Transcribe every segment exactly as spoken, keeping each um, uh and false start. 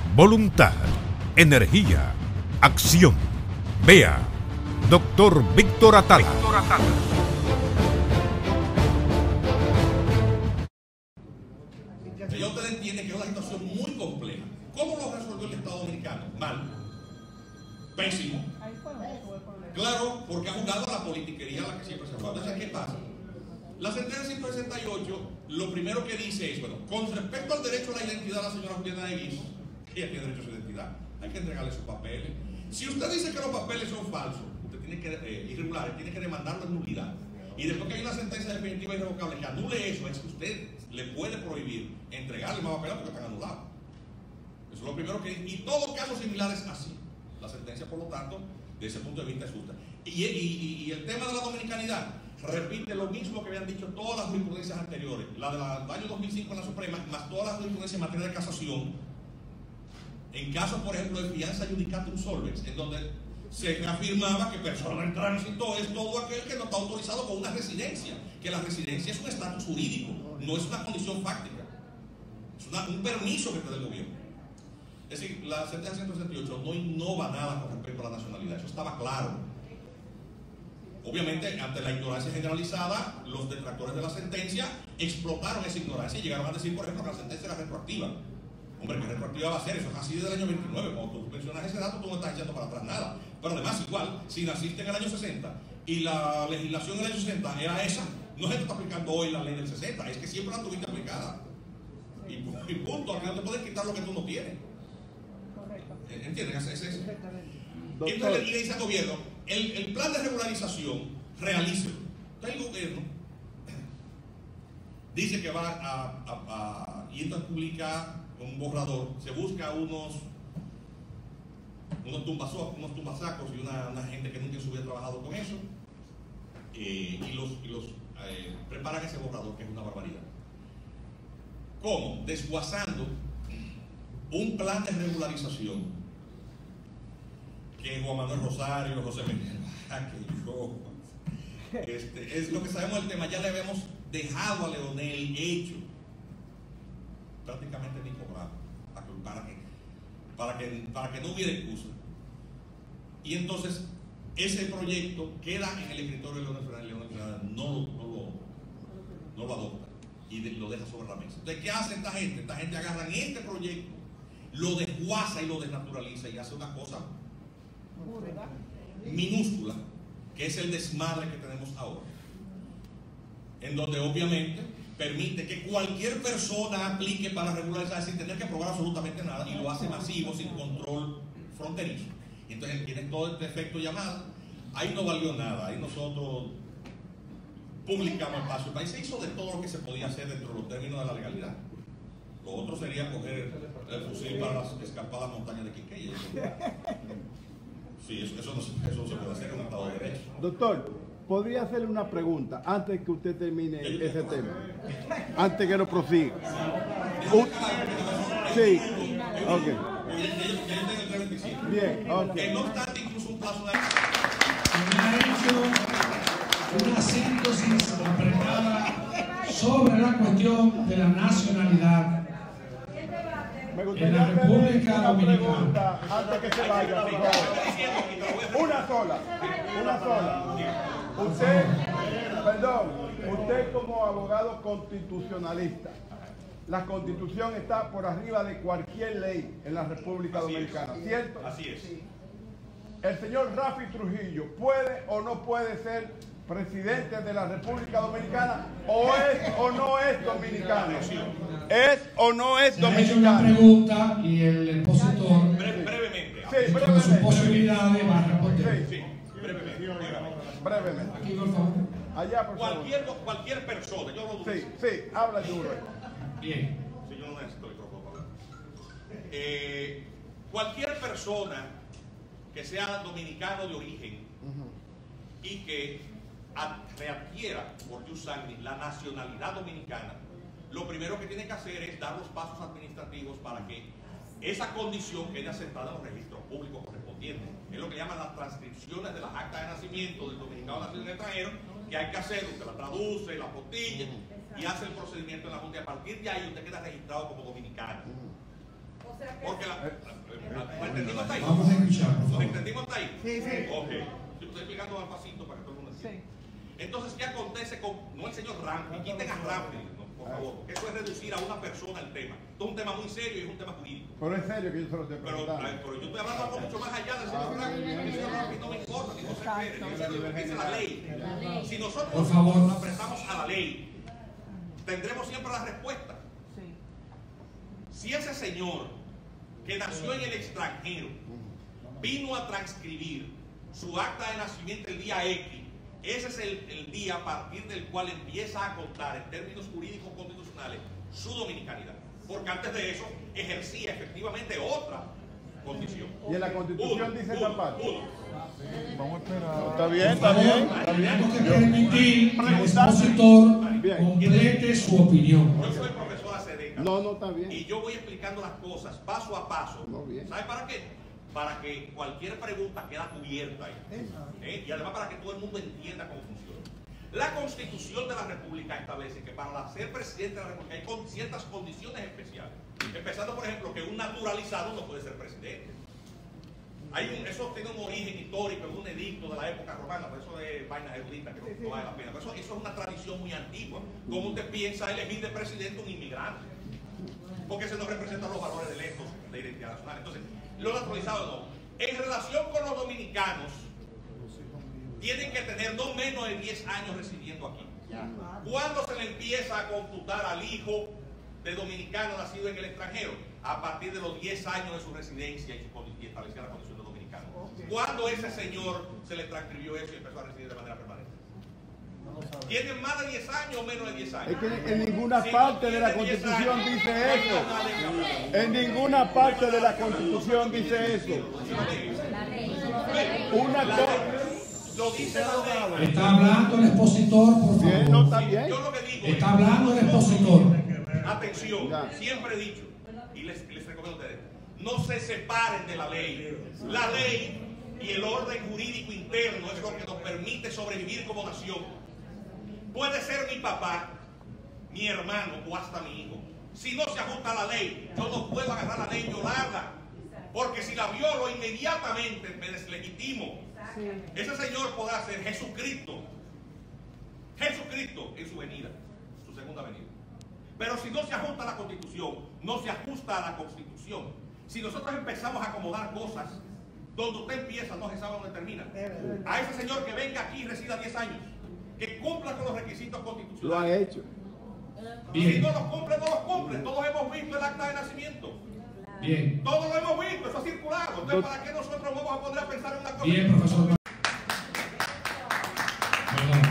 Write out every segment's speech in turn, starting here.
voluntad, energía, acción. Vea, doctor Víctor Atala. Víctor Atala. Ya ustedes entienden que es una situación muy compleja. ¿Cómo lo resolvió el Estado Dominicano? Mal. Pésimo. Claro, porque ha jugado a la politiquería a la que siempre se ha jugado. Entonces, ¿qué pasa? La sentencia ciento sesenta y ocho, lo primero que dice es, bueno, con respecto al derecho a la identidad de la señora Juliana de Guiz, ella tiene derecho a su identidad, hay que entregarle sus papeles. Si usted dice que los papeles son falsos, usted tiene que, eh, irregulares, tiene que demandarlo en nulidad. Y después que hay una sentencia definitiva e irrevocable que anule eso, es que usted le puede prohibir entregarle más papeles porque están anulados. Eso es lo primero que... Y todos casos similares así. La sentencia, por lo tanto, de ese punto de vista es justa. Y, y, y, y el tema de la dominicanidad repite lo mismo que habían dicho todas las jurisprudencias anteriores. La del año dos mil cinco en la Suprema, más todas las jurisprudencias en materia de casación. En casos, por ejemplo, de fianza judicatum solvens, en donde se afirmaba que persona en tránsito es todo aquel que no está autorizado con una residencia, que la residencia es un estatus jurídico, no es una condición fáctica, es una, un permiso que te da el gobierno. Es decir, la sentencia ciento sesenta y ocho no innova nada con respecto a la nacionalidad, eso estaba claro. Obviamente, ante la ignorancia generalizada, los detractores de la sentencia explotaron esa ignorancia y llegaron a decir, por ejemplo, que la sentencia era retroactiva. Hombre, que retroactiva va a ser, eso es así desde el año veintinueve. Cuando tú mencionas ese dato, tú no estás echando para atrás nada. Pero además, igual, si naciste en el año sesenta y la legislación del año sesenta era esa, no es que tú estás aplicando hoy la ley del sesenta, es que siempre la tuviste aplicada. Y, y punto, al final te pueden quitar lo que tú no tienes. Correcto. ¿Entienden? Es, es eso. Perfectamente. Entonces le dice al gobierno, el, el plan de regularización, realícelo. Entonces el gobierno dice que va a, a, a y entonces publica un borrador, se busca unos unos tumbasacos, unos tumbasacos y una, una gente que nunca se hubiera trabajado con eso, eh, y los, y los eh, preparan ese borrador, que es una barbaridad. ¿Cómo? Desguazando un plan de regularización que Juan Manuel Rosario, José Miguel, que yo, este, es lo que sabemos del tema, ya le habíamos dejado a Leonel hecho, prácticamente ni cobrado, para que, para que, para que, para que no hubiera excusa. Y entonces, ese proyecto queda en el escritorio de Leonel Fernández, Leonel Fernández no, no, lo, no lo adopta y de, lo deja sobre la mesa. Entonces, ¿qué hace esta gente? Esta gente agarra en este proyecto, lo desguaza y lo desnaturaliza y hace una cosa minúscula, que es el desmadre que tenemos ahora, en donde obviamente permite que cualquier persona aplique para regularizar sin tener que probar absolutamente nada, y lo hace masivo, sin control fronterizo. Entonces tiene todo este efecto llamada. Ahí no valió nada, ahí nosotros publicamos el paso. El país se hizo de todo lo que se podía hacer dentro de los términos de la legalidad. Lo otro sería coger el fusil para las escarpadas montañas de Quiqueya. Sí, eso, eso, no, eso no se puede hacer en un Estado de Derecho. Doctor, ¿podría hacerle una pregunta antes que usted termine ese tema? Antes que no prosiga. Uh, sí, ok. Bien, ok. Que no obstante, incluso un plazo de... ha hecho una síntesis apretada sobre la cuestión de la nacionalidad Me en gustaría la República una Dominicana. pregunta antes que se vaya, por favor. Una sola, una sola. Usted, perdón, usted como abogado constitucionalista, la Constitución está por arriba de cualquier ley en la República Así Dominicana, es. ¿cierto? Así es. ¿El señor Rafi Trujillo puede o no puede ser presidente de la República Dominicana, o es o no es dominicano? ¿Es o no es Se ha hecho una dominicano? pregunta y el expositor, Bre brevemente. Sí, con sus brevemente. posibilidades, va a responder. Sí, Sí, brevemente. brevemente. brevemente. Aquí, por favor. Allá, por favor. Cualquier, cualquier persona, yo lo dudo. Sí, sí, habla duro. Bien. Sí, yo no necesito micrófono para hablar. Eh, cualquier persona que sea dominicano de origen y que readquiera por jus sanguinis la nacionalidad dominicana, lo primero que tiene que hacer es dar los pasos administrativos para que esa condición quede aceptada en los registros públicos correspondientes. Es lo que llaman las transcripciones de las actas de nacimiento del dominicano nacido en el extranjero, que hay que hacer, usted la traduce, la postilla y hace el procedimiento en la Junta, y a partir de ahí usted queda registrado como dominicano. Porque la, ¿Nos entendimos hasta ahí? Sí, sí. Ok. Yo estoy explicando al pasito para que todo el mundo entienda. Sí. Entonces, ¿qué acontece con, no el señor Ramsey, quiten a Ramsey, no, por favor, porque eso es reducir a una persona el tema. Esto es un tema muy serio y es un tema jurídico. Pero es serio que yo se lo estoy Pero, preguntando. ay, pero yo estoy hablando algo mucho más allá del señor Ramsey. El señor Ramsey no me importa, ni José Pérez, yo sé lo que dice la ley. Si nosotros Por favor. nos apretamos a la ley, tendremos siempre la respuesta. Sí. Si ese señor que nació en el extranjero vino a transcribir su acta de nacimiento el día X, ese es el, el día a partir del cual empieza a contar en términos jurídicos constitucionales su dominicanidad. Porque antes de eso ejercía efectivamente otra condición. Y en la Constitución Uno, dice uno, esa parte. uno. Vamos a esperar. Está bien, está Por bien. favor, tenemos que permitir que el expositor Bien. complete su opinión. Yo soy profesor hace décadas. No, no, está bien. Y yo voy explicando las cosas paso a paso. No, bien. ¿Sabe para qué? Para que cualquier pregunta quede cubierta ahí. ¿Eh? Y además para que todo el mundo entienda cómo funciona. La Constitución de la República establece que para ser presidente de la República hay con ciertas condiciones especiales. Empezando, por ejemplo, que un naturalizado no puede ser presidente. Hay un, eso tiene un origen histórico, es un edicto de la época romana, por eso de vainas eruditas que no, no vale la pena. Pero eso, eso es una tradición muy antigua. ¿Cómo usted piensa elegir de presidente un inmigrante? Porque se nos representan los valores del esto, de identidad nacional. Entonces, lo naturalizado no. En relación con los dominicanos, tienen que tener no menos de diez años residiendo aquí. ¿Cuándo se le empieza a computar al hijo de dominicano nacido en el extranjero? A partir de los diez años de su residencia y, su, y establecida la condición de dominicano. ¿Cuándo ese señor se le transcribió eso y empezó a residir de manera permanente? ¿Tienen más de diez años o menos de diez años? Es que en ninguna Si parte no de la tiene diez Constitución años, dice no hay eso. nada de cambiar. En ninguna parte de la Constitución dice eso. Una cosa. Lo dice la ley. Está hablando el expositor, por Bien, no favor. está bien. Yo lo que digo Está es, hablando el expositor. atención, Ya. siempre he dicho, y les, les recomiendo a ustedes, no se separen de la ley. La ley y el orden jurídico interno es lo que nos permite sobrevivir como nación. Puede ser mi papá, mi hermano o hasta mi hijo. Si no se ajusta a la ley, yo no puedo agarrar la ley y violarla. Porque si la violo inmediatamente me deslegitimo. Ese señor podrá ser Jesucristo. Jesucristo en su venida, su segunda venida. Pero si no se ajusta a la Constitución, no se ajusta a la Constitución. Si nosotros empezamos a acomodar cosas, donde usted empieza no se sabe dónde termina. A ese señor que venga aquí y resida diez años, que cumpla con los requisitos Lo han constitucionales. hecho. Si no los cumple, no los cumple. Todos hemos visto el acta de nacimiento. Bien. Todos lo hemos visto, eso ha circulado. Entonces, ¿para qué nosotros vamos a poder a pensar en una cosa? Bien, profesor. Perdón.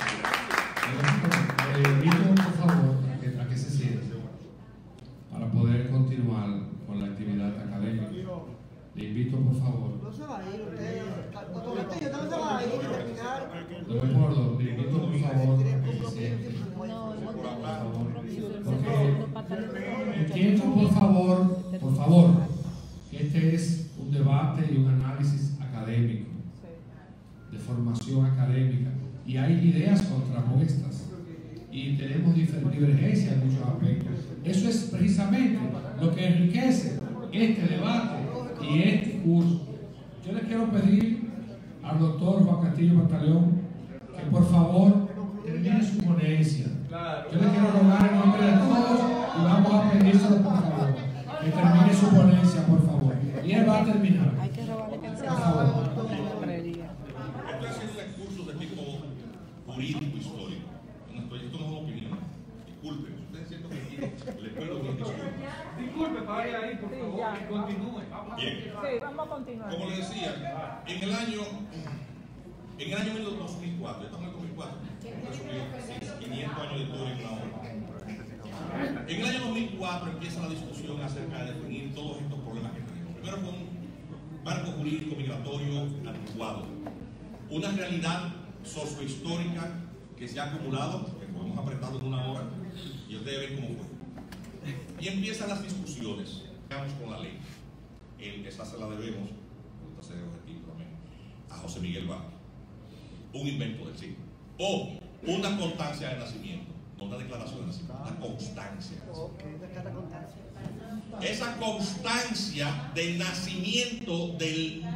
Le invito, por favor, a que, a que se siente para poder continuar con la actividad académica. Le invito, por favor. No se va a ir usted. Con esto yo no se va a ir y terminar. No me acuerdo. Le invito, por favor, a que se siente. Por favor. Porque entiendo, por favor, por favor, que este es un debate y un análisis académico, de formación académica, y hay ideas contrapuestas y tenemos divergencias en muchos aspectos. Eso es precisamente lo que enriquece este debate y este curso. Yo le quiero pedir al doctor Juan Castillo Pantaleón que por favor termine su ponencia. Yo le quiero rogar en nombre de todos y vamos a pedírselo por favor, que termine su ponencia, por favor. Y él va a terminar. Hay que robarle canción. Estoy haciendo un excurso de tipo jurídico histórico. No estoy, esto no es una opinión. Disculpen, si ustedes sienten que le pido que disculpen. Disculpe, pare ahí, por favor, y continúe. Bien. Sí, vamos a continuar. Como le decía, en el año en el año dos mil cuatro, estamos en el dos mil cuatro, quinientos años de historia en una hora. En el año dos mil cuatro empieza la discusión acerca de definir todos estos problemas que tenemos. Primero fue un marco jurídico migratorio anticuado, una realidad sociohistórica que se ha acumulado, que podemos apretado en una hora, y ustedes ven cómo fue. Y empiezan las discusiones. Vamos con la ley. El, esa se la debemos, me gusta ser objetivo también, a José Miguel Vázquez. Un invento del siglo. O una constancia de nacimiento, no una declaración de nacimiento, una constancia. Esa constancia del nacimiento del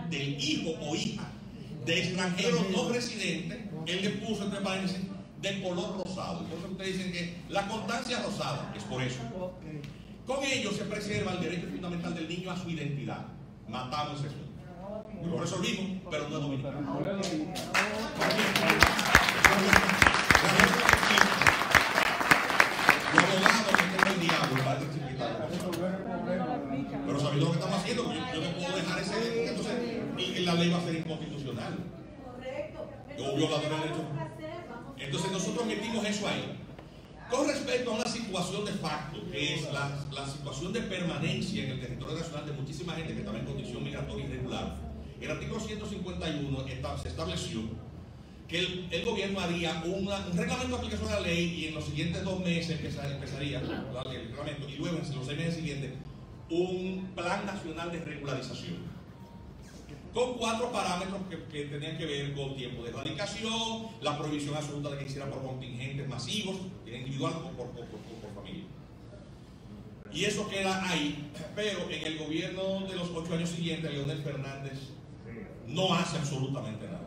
del hijo o hija de extranjeros no residentes, él le puso entre paréntesis de color rosado. Entonces ustedes dicen que la constancia rosada es por eso. Con ello se preserva el derecho fundamental del niño a su identidad. Matamos eso. Lo resolvimos, pero no es dominicano. Los abogados que tengo el diablo para explicar. Pero sabiendo lo que estamos haciendo, yo, yo no puedo dejar ese. Entonces, y la ley va a ser inconstitucional. O violador del derecho. Entonces, nosotros metimos eso ahí. Con respecto a una situación de facto, que es la, la situación de permanencia en el territorio nacional de muchísima gente que estaba en condición migratoria irregular, el artículo ciento cincuenta y uno se estableció que el, el gobierno haría una, un reglamento de aplicación de la ley y en los siguientes dos meses empezaría, empezaría el reglamento y luego en los seis meses siguientes un plan nacional de regularización con cuatro parámetros que, que tenían que ver con tiempo de erradicación, la prohibición absoluta de que hiciera por contingentes masivos, individual o por, por, por, por familia. Y eso queda ahí, pero en el gobierno de los ocho años siguientes, Leonel Fernández no hace absolutamente nada.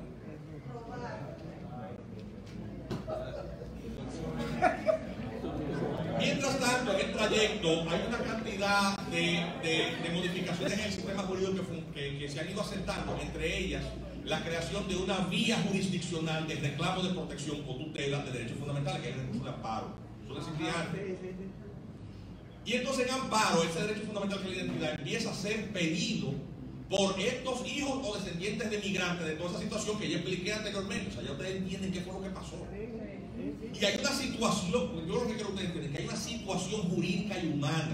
Mientras tanto, en el trayecto hay una cantidad de, de, de modificaciones en el sistema jurídico que, que, que se han ido aceptando, entre ellas la creación de una vía jurisdiccional de reclamo de protección o tutela de derechos fundamentales, que es el recurso de amparo. Eso es simple. Y entonces en amparo, ese derecho fundamental que es la identidad empieza a ser pedido por estos hijos o descendientes de migrantes de toda esa situación que ya expliqué anteriormente. O sea, ya ustedes entienden qué fue lo que pasó. Y hay una situación, yo lo que quiero que ustedes entiendan, que hay una situación jurídica y humana.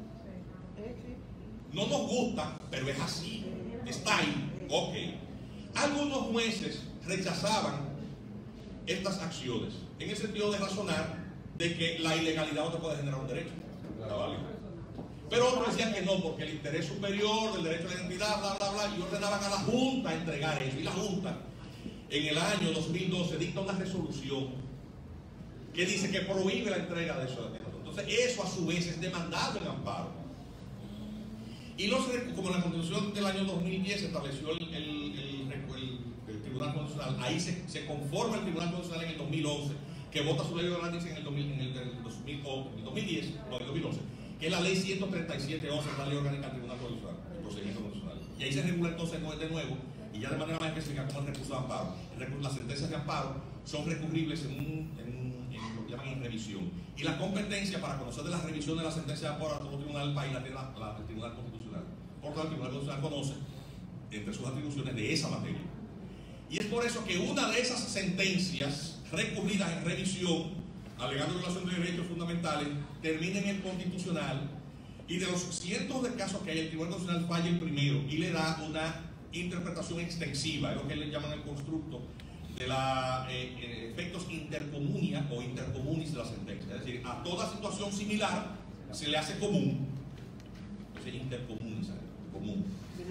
No nos gusta, pero es así. Está ahí. Ok. Algunos jueces rechazaban estas acciones en el sentido de razonar de que la ilegalidad no te puede generar un derecho. Pero otros decían que no, porque el interés superior del derecho a la identidad, bla, bla, bla, y ordenaban a la Junta a entregar eso. Y la Junta, en el año dos mil doce, dicta una resolución que dice que prohíbe la entrega de eso. Entonces, eso a su vez es demandado en amparo. Y los, como la Constitución del año dos mil diez estableció el, el, el, el, el Tribunal Constitucional, ahí se, se conforma el Tribunal Constitucional en el dos mil once, que vota su ley de análisis en el, dos mil, en el, el dos mil diez, no, en el dos mil once, que es la ley ciento treinta y siete once, la ley orgánica del Tribunal Constitucional, el procedimiento constitucional. Y ahí se regula entonces de nuevo, y ya de manera más específica, como el recurso de amparo. El recurso, las sentencias de amparo son recurribles en un, en un en lo que llaman en revisión. Y la competencia para conocer de la revisión de la sentencia de amparo a todo tribunal del país la tiene la, la, el Tribunal Constitucional. Por tanto, el Tribunal Constitucional conoce entre sus atribuciones de esa materia. Y es por eso que una de esas sentencias recurridas en revisión, alegando violación de derechos fundamentales, termina en el Constitucional, y de los cientos de casos que hay, el Tribunal Constitucional falla el primero y le da una interpretación extensiva, es lo que le llaman el constructo de los eh, efectos intercomunia o intercomunis de la sentencia. Es decir, a toda situación similar se le hace común, entonces intercomunis, común.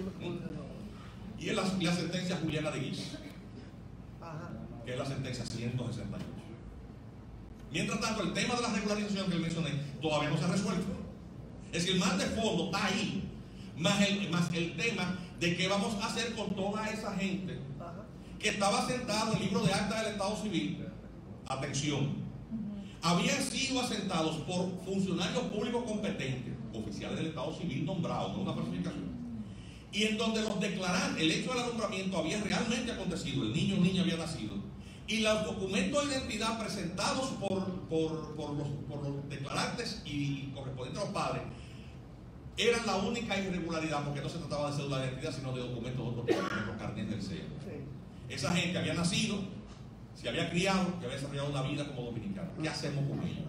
Y en la, la sentencia Juliana de Guiz, que es la sentencia ciento sesenta y ocho. Mientras tanto, el tema de la regularización que le mencioné todavía no se ha resuelto. Es decir, más de fondo está ahí, más el, más el tema de qué vamos a hacer con toda esa gente que estaba sentado en el libro de acta del Estado Civil. Atención, habían sido asentados por funcionarios públicos competentes, oficiales del Estado Civil nombrados, no una falsificación, y en donde los declarantes, el hecho del alumbramiento había realmente acontecido, el niño o niña había nacido, y los documentos de identidad presentados por, por, por, los, por los declarantes y correspondientes a los padres eran la única irregularidad, porque no se trataba de cédula de identidad, sino de documentos de otro tipo, como carnet del C E A. Esa gente había nacido, se había criado y había desarrollado una vida como dominicano. ¿Qué hacemos con ellos?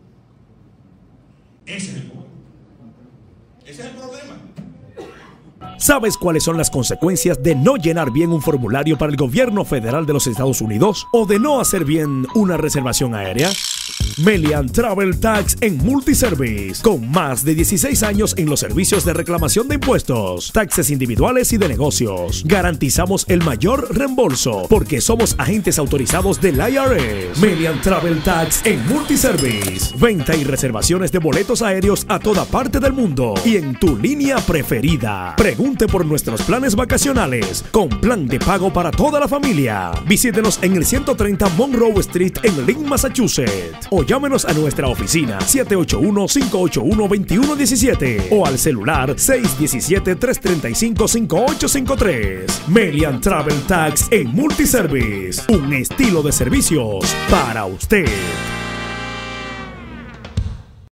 Ese es el problema. Ese es el problema. ¿Sabes cuáles son las consecuencias de no llenar bien un formulario para el gobierno federal de los Estados Unidos o de no hacer bien una reservación aérea? Melian Travel Tax en Multiservice, con más de dieciséis años en los servicios de reclamación de impuestos, taxes individuales y de negocios. Garantizamos el mayor reembolso porque somos agentes autorizados del I R S. Melian Travel Tax en Multiservice. Venta y reservaciones de boletos aéreos a toda parte del mundo y en tu línea preferida. Pregunte por nuestros planes vacacionales con plan de pago para toda la familia. Visítenos en el ciento treinta Monroe Street en Lynn, Massachusetts, o llámenos a nuestra oficina siete ocho uno, cinco ocho uno, dos uno uno siete o al celular seis uno siete, tres tres cinco, cinco ocho cinco tres. Melian Travel Tax en Multiservice, un estilo de servicios para usted.